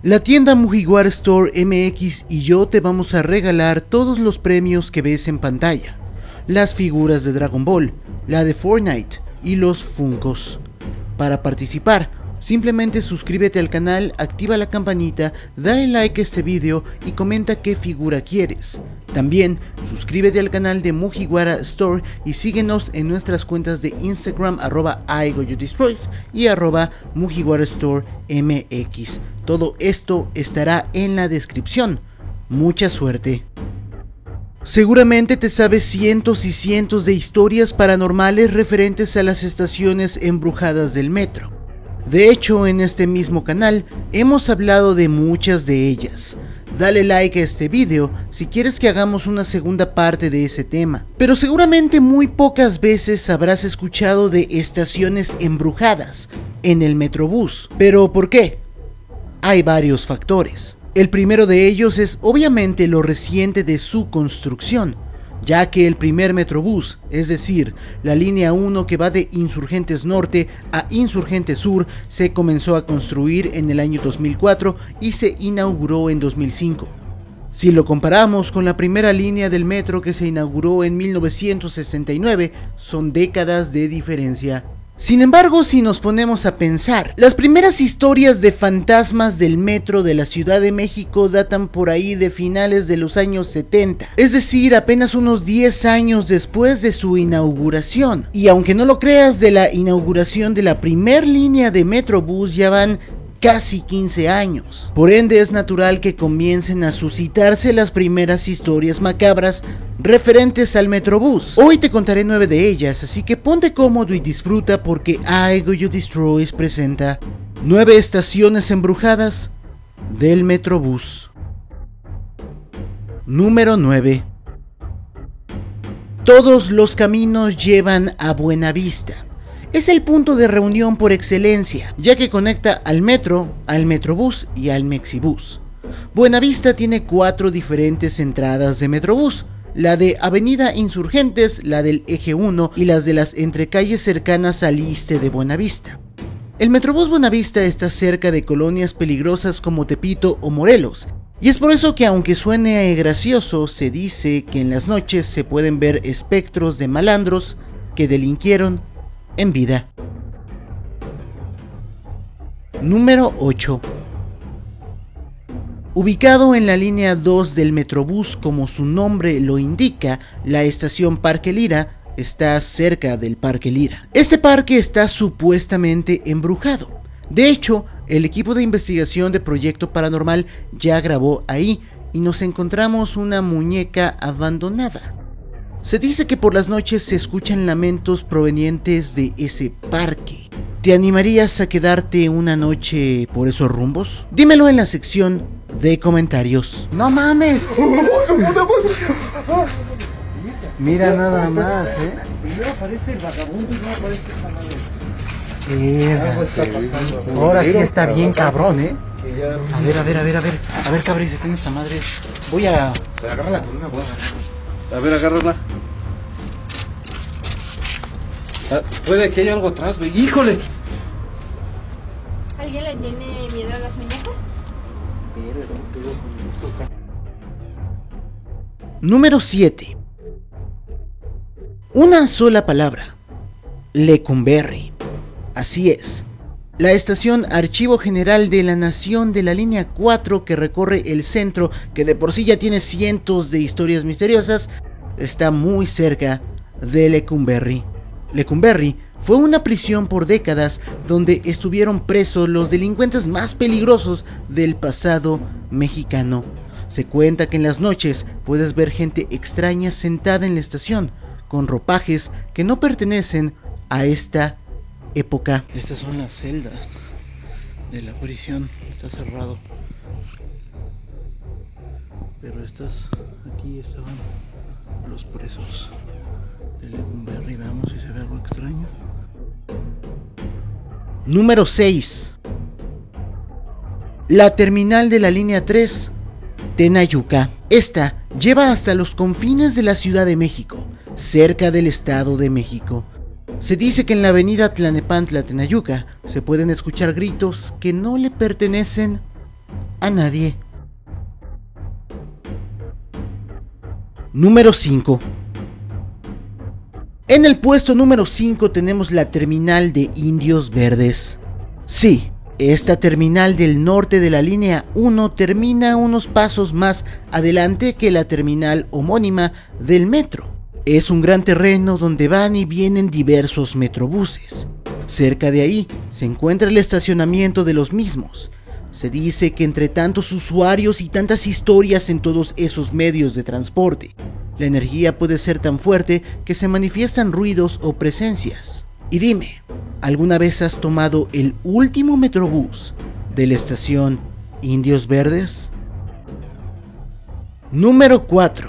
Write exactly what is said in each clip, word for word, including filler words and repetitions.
La tienda Mugiwara Store M X y yo te vamos a regalar todos los premios que ves en pantalla, las figuras de Dragon Ball, la de Fortnite y los Funkos. Para participar, simplemente suscríbete al canal, activa la campanita, dale like a este video y comenta qué figura quieres. También suscríbete al canal de Mugiwara Store y síguenos en nuestras cuentas de Instagram arroba igoyudestroys y arroba Mugiwara Store M X. Todo esto estará en la descripción. Mucha suerte. Seguramente te sabes cientos y cientos de historias paranormales referentes a las estaciones embrujadas del metro. De hecho, en este mismo canal hemos hablado de muchas de ellas. Dale like a este video si quieres que hagamos una segunda parte de ese tema. Pero seguramente muy pocas veces habrás escuchado de estaciones embrujadas en el Metrobús. ¿Pero por qué? Hay varios factores. El primero de ellos es obviamente lo reciente de su construcción, ya que el primer Metrobús, es decir, la línea uno que va de Insurgentes Norte a Insurgentes Sur, se comenzó a construir en el año dos mil cuatro y se inauguró en dos mil cinco. Si lo comparamos con la primera línea del metro que se inauguró en mil novecientos sesenta y nueve, son décadas de diferencia. Sin embargo, si nos ponemos a pensar, las primeras historias de fantasmas del metro de la Ciudad de México datan por ahí de finales de los años setenta, es decir, apenas unos diez años después de su inauguración. Y aunque no lo creas, de la inauguración de la primer línea de Metrobús ya van casi quince años. Por ende es natural que comiencen a suscitarse las primeras historias macabras referentes al Metrobús. Hoy te contaré nueve de ellas, así que ponte cómodo y disfruta porque igoyudestroys presenta nueve estaciones embrujadas del Metrobús. Número nueve. Todos los caminos llevan a Buenavista. Es el punto de reunión por excelencia, ya que conecta al metro, al Metrobús y al Mexibús. Buenavista tiene cuatro diferentes entradas de Metrobús, la de Avenida Insurgentes, la del Eje uno y las de las entrecalles cercanas al Iste de Buenavista. El Metrobús Buenavista está cerca de colonias peligrosas como Tepito o Morelos, y es por eso que aunque suene gracioso, se dice que en las noches se pueden ver espectros de malandros que delinquieron en vida. Número ocho. Ubicado en la línea dos del Metrobús, como su nombre lo indica, la estación Parque Lira está cerca del Parque Lira. Este parque está supuestamente embrujado. De hecho, el equipo de investigación de Proyecto Paranormal ya grabó ahí y nos encontramos una muñeca abandonada. Se dice que por las noches se escuchan lamentos provenientes de ese parque. ¿Te animarías a quedarte una noche por esos rumbos? Dímelo en la sección de comentarios. ¡No mames! Mira nada más, ¿eh? Primero aparece el vagabundo y no aparece esta madre. Mira, está pasando. ahora sí está bien cabrón, ¿eh? Ya... A ver, a ver, a ver, a ver. A ver, cabrón, si tiene esa madre. Voy a... Agárrala con una bolsa. A ver, agárrala. Ah, puede que haya algo atrás, güey. ¡Híjole! ¿Alguien le tiene miedo a las muñecas? Número siete. Una sola palabra. Lecumberri. Así es. La estación Archivo General de la Nación de la línea cuatro que recorre el centro, que de por sí ya tiene cientos de historias misteriosas, está muy cerca de Lecumberri. Lecumberri fue una prisión por décadas donde estuvieron presos los delincuentes más peligrosos del pasado mexicano. Se cuenta que en las noches puedes ver gente extraña sentada en la estación, con ropajes que no pertenecen a esta época. Estas son las celdas de la prisión, está cerrado. Pero estas, aquí estaban los presos de Lecumberri. Veamos si se ve algo extraño. Número seis. La terminal de la línea tres, Tenayuca. Esta lleva hasta los confines de la Ciudad de México, cerca del Estado de México. Se dice que en la avenida Tlanepantla Tenayuca se pueden escuchar gritos que no le pertenecen a nadie. Número cinco. En el puesto número cinco tenemos la terminal de Indios Verdes. Sí, esta terminal del norte de la línea uno termina unos pasos más adelante que la terminal homónima del metro. Es un gran terreno donde van y vienen diversos metrobuses. Cerca de ahí se encuentra el estacionamiento de los mismos. Se dice que entre tantos usuarios y tantas historias en todos esos medios de transporte, la energía puede ser tan fuerte que se manifiestan ruidos o presencias. Y dime, ¿alguna vez has tomado el último metrobús de la estación Indios Verdes? Número cuatro.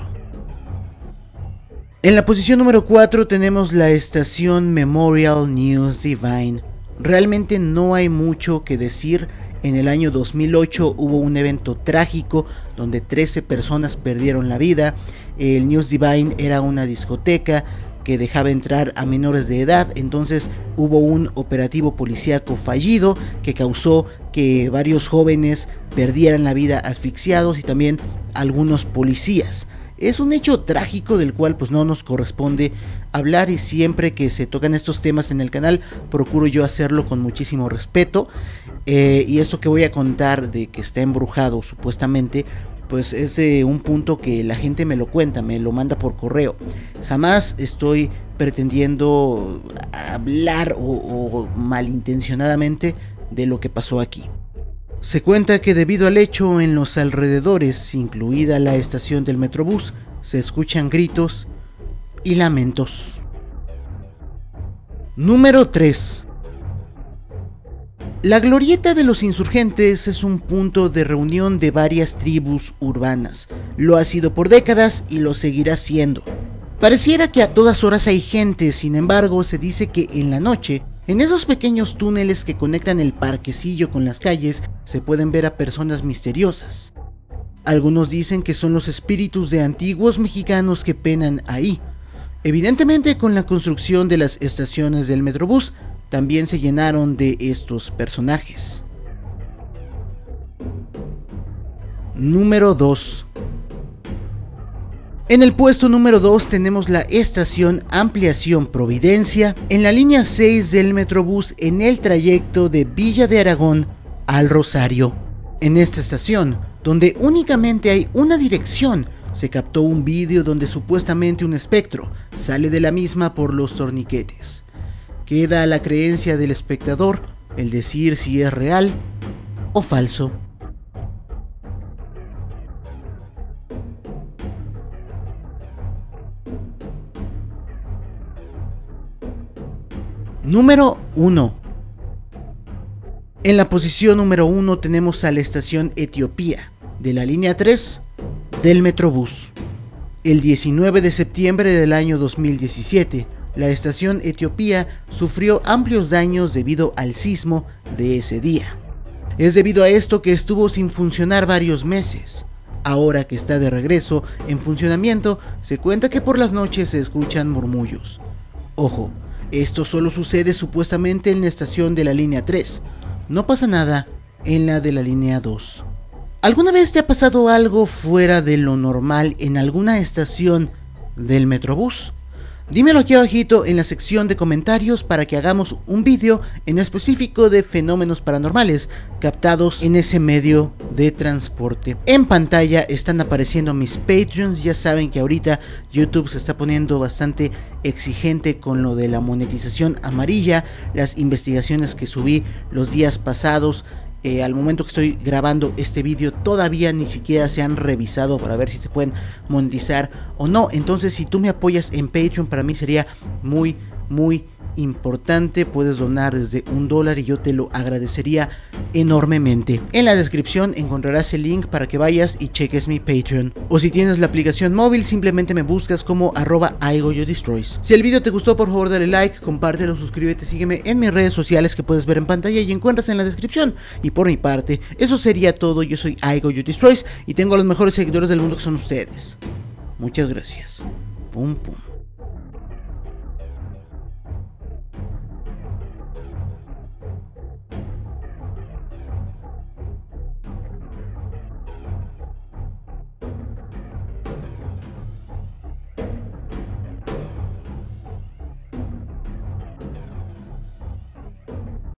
En la posición número cuatro tenemos la estación Memorial News Divine. Realmente no hay mucho que decir. En el año dos mil ocho hubo un evento trágico donde trece personas perdieron la vida. El News Divine era una discoteca que dejaba entrar a menores de edad, entonces hubo un operativo policíaco fallido que causó que varios jóvenes perdieran la vida asfixiados y también algunos policías. Es un hecho trágico del cual pues no nos corresponde hablar, y siempre que se tocan estos temas en el canal procuro yo hacerlo con muchísimo respeto. Eh, y esto que voy a contar de que está embrujado supuestamente, pues es eh, un punto que la gente me lo cuenta, me lo manda por correo. Jamás estoy pretendiendo hablar o, o malintencionadamente de lo que pasó aquí. Se cuenta que debido al hecho, en los alrededores, incluida la estación del Metrobús, se escuchan gritos y lamentos. Número tres. La Glorieta de los Insurgentes es un punto de reunión de varias tribus urbanas. Lo ha sido por décadas y lo seguirá siendo. Pareciera que a todas horas hay gente, sin embargo, se dice que en la noche, en esos pequeños túneles que conectan el parquecillo con las calles, se pueden ver a personas misteriosas. Algunos dicen que son los espíritus de antiguos mexicanos que penan ahí. Evidentemente, con la construcción de las estaciones del Metrobús, también se llenaron de estos personajes. Número dos. En el puesto número dos tenemos la estación Ampliación Providencia en la línea seis del Metrobús en el trayecto de Villa de Aragón al Rosario. En esta estación, donde únicamente hay una dirección, se captó un vídeo donde supuestamente un espectro sale de la misma por los torniquetes. Queda a la creencia del espectador el decir si es real o falso. Número uno. En la posición número uno tenemos a la estación Etiopía de la línea tres del Metrobús. El diecinueve de septiembre del año dos mil diecisiete, la estación Etiopía sufrió amplios daños debido al sismo de ese día. Es debido a esto que estuvo sin funcionar varios meses. Ahora que está de regreso en funcionamiento, se cuenta que por las noches se escuchan murmullos. Ojo, esto solo sucede supuestamente en la estación de la línea tres. No pasa nada en la de la línea dos. ¿Alguna vez te ha pasado algo fuera de lo normal en alguna estación del Metrobús? Dímelo aquí abajito en la sección de comentarios para que hagamos un vídeo en específico de fenómenos paranormales captados en ese medio de transporte. En pantalla están apareciendo mis Patreons. Ya saben que ahorita YouTube se está poniendo bastante exigente con lo de la monetización amarilla. Las investigaciones que subí los días pasados, Eh, al momento que estoy grabando este vídeo, todavía ni siquiera se han revisado para ver si se pueden monetizar o no. Entonces, si tú me apoyas en Patreon, para mí sería muy, muy importante. Puedes donar desde un dólar y yo te lo agradecería enormemente. En la descripción encontrarás el link para que vayas y cheques mi Patreon. O si tienes la aplicación móvil, simplemente me buscas como arroba iGoYouDestroys. Si el vídeo te gustó, por favor dale like, compártelo, suscríbete, sígueme en mis redes sociales que puedes ver en pantalla y encuentras en la descripción. Y por mi parte, eso sería todo. Yo soy iGoYouDestroys y tengo a los mejores seguidores del mundo que son ustedes. Muchas gracias. Pum pum.